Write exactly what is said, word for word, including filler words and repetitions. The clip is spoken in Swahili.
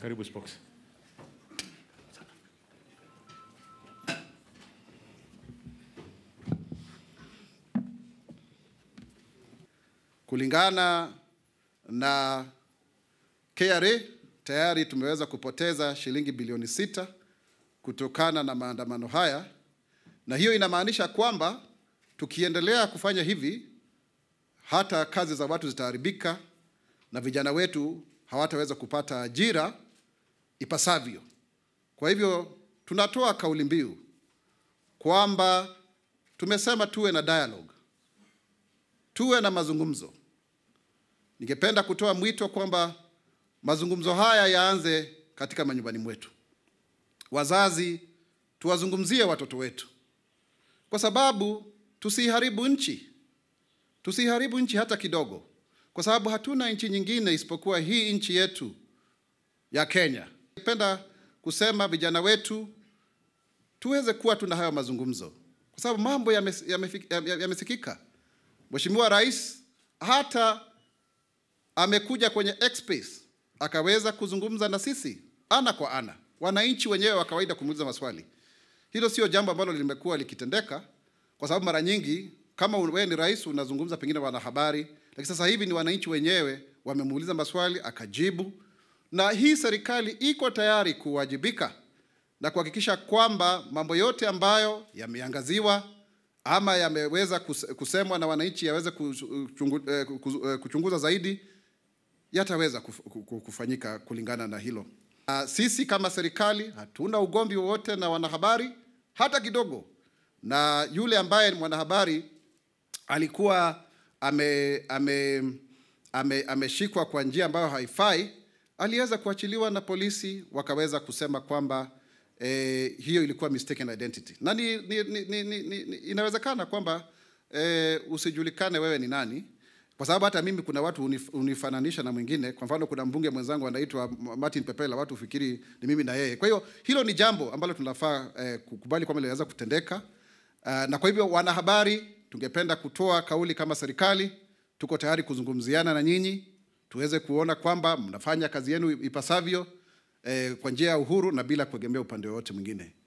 Karibu Spox. Kulingana na K R A tayari tumeweza kupoteza shilingi bilioni sita kutokana na maandamano haya, na hiyo inamaanisha kwamba tukiendelea kufanya hivi hata kazi za watu zitaharibika na vijana wetu hawataweza kupata ajira ipasavyo. Kwa hivyo tunatoa kauli mbiu kwamba tumesema tuwe na dialogue, tuwe na mazungumzo. Ningependa kutoa mwito kwamba mazungumzo haya yaanze katika manyumbani mwetu. Wazazi, tuwazungumzie watoto wetu, kwa sababu tusiharibu nchi, tusiharibu nchi hata kidogo, kwa sababu hatuna nchi nyingine isipokuwa hii nchi yetu ya Kenya. Ningependa kusema vijana wetu tuweze kuwa tuna hayo mazungumzo, kwa sababu mambo yamesikika. Mheshimiwa Rais hata amekuja kwenye X-Space akaweza kuzungumza na sisi ana kwa ana, wananchi wenyewe wa kawaida kumuuliza maswali. Hilo sio jambo ambalo limekuwa likitendeka, kwa sababu mara nyingi kama wewe ni rais unazungumza pengine wanahabari, lakini sasa hivi ni wananchi wenyewe wamemuuliza maswali akajibu, na hii serikali iko tayari kuwajibika na kuhakikisha kwamba mambo yote ambayo yameangaziwa ama yameweza kusemwa na wananchi yaweze kuchunguza zaidi yataweza kufanyika kulingana na hilo. Uh, sisi kama serikali hatuna ugomvi wowote na wanahabari hata kidogo, na yule ambaye mwanahabari alikuwa ame ame ame ameshikwa kwa njia ambayo haifai aliweza kuachiliwa na polisi, wakaweza kusema kwamba eh, hiyo ilikuwa mistaken identity. Na ni, ni, ni, ni, ni, ni, inawezekana kwamba eh, usijulikane wewe ni nani, kwa sababu hata mimi kuna watu unif, unifananisha na mwingine. Kwa mfano kuna mbunge mwenzangu anaitwa Martin Pepela, watu ufikiri ni mimi na yeye. Kwa hiyo hilo ni jambo ambalo tunafaa eh, kukubali kwamba linaweza kutendeka. Uh, na kwa hivyo wanahabari, tungependa kutoa kauli kama serikali, tuko tayari kuzungumziana na nyinyi, tuweze kuona kwamba mnafanya kazi yenu ipasavyo eh, kwa njia ya uhuru na bila kuegemea upande wote mwingine.